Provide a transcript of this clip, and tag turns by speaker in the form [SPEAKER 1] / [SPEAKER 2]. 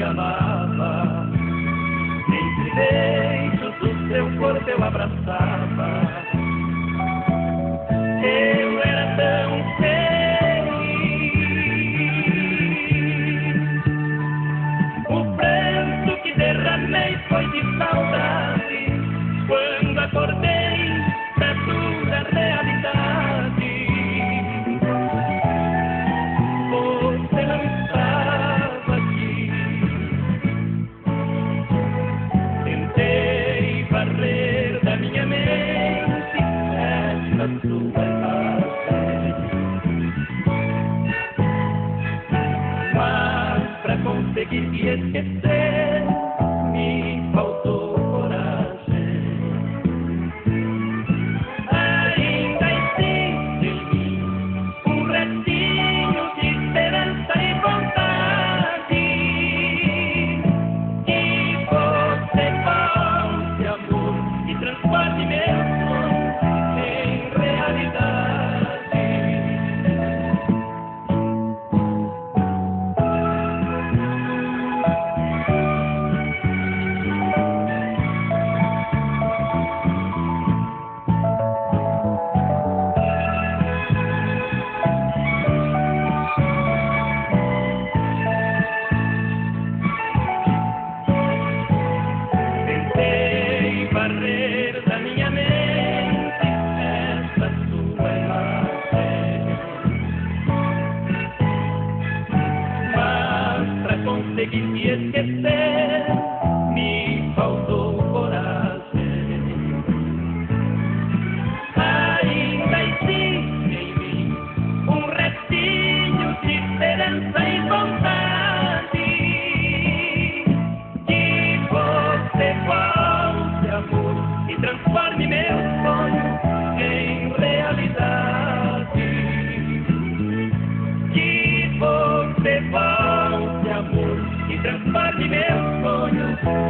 [SPEAKER 1] amava. Entre beijos do seu corpo eu abraçava. Eu era tão feliz. O pranto que derramei foi de saudade quando acordei da dura realidade. Você não estava aqui. Tentei varrer da minha mente essa sua imagem, mas pra conseguir te esquecer me faltou coragem. Ainda existe em mim um restinho de esperança e vontade. Que você volte, amor, e transforme meu sonho em realidade. Tentei varrer da minha mente essa sua imagem, mas pra conseguir te esquecer me faltou coragem. Ainda existe em mim um restinho de esperança e vontade. Que você volte, amor, e transforme meu sonho em realidade. Que você volte, amor, e transforme meu sonho